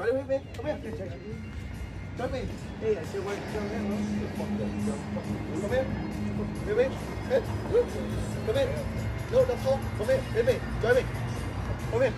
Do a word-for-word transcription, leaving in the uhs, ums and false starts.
Join me, babe. Come here. Join me. Hey, I still want to join him. Come here. Baby. Hey. Come here. No, that's all. Come here. Baby. Join me. Come here.